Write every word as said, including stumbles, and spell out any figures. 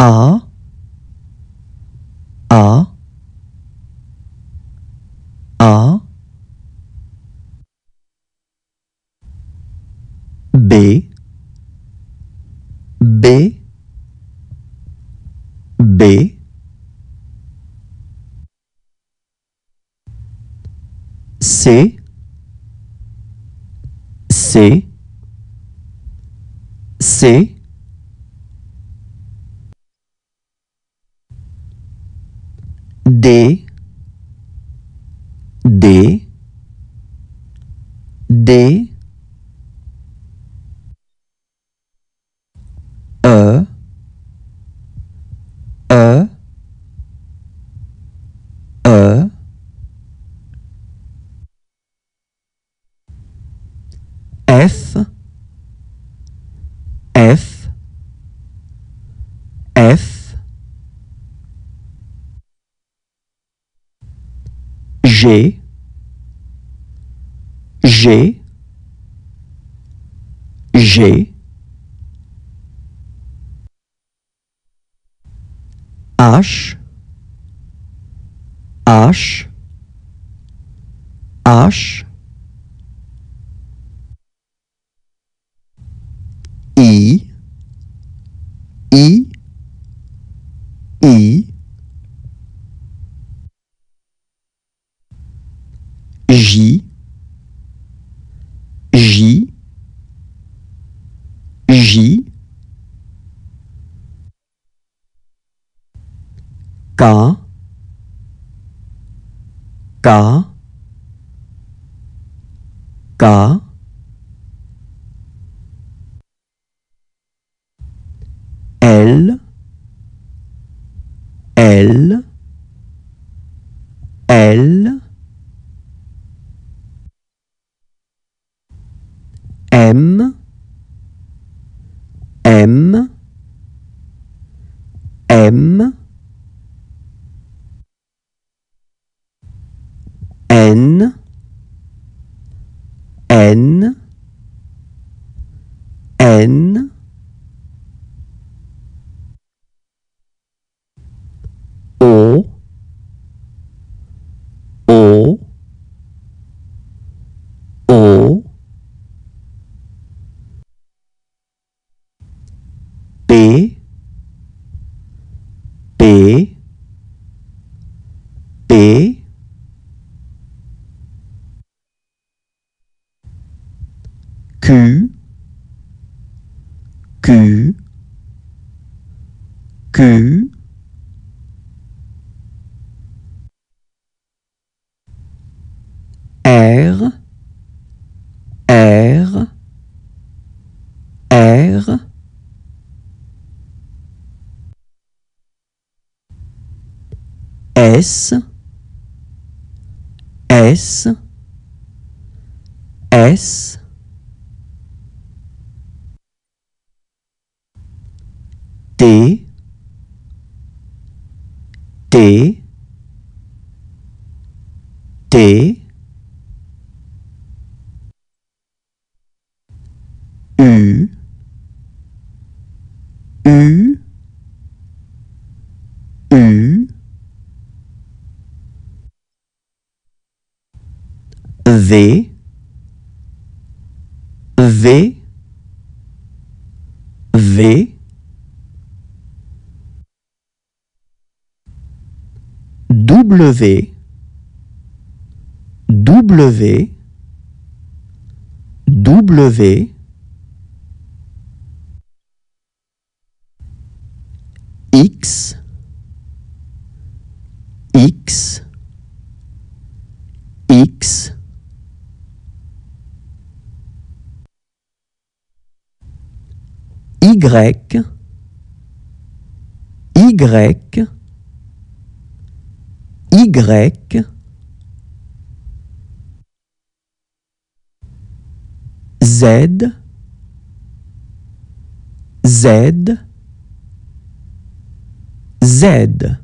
A, A, A, B, B, B, C, C, C, D, D, D, E, E, E, F, F, F, G, G, G, H, H, H, I, I, I, J, J, J, K, K, K, L, L, L, M, M, M, N, N, N, O, O, O, P, P, P, Q, Q, Q, R, R, R, S, S, S, T, T, T, U, U, U, V, V, V, W, W, W, X, X, X, Y, Y, Y, Z, Z, Z.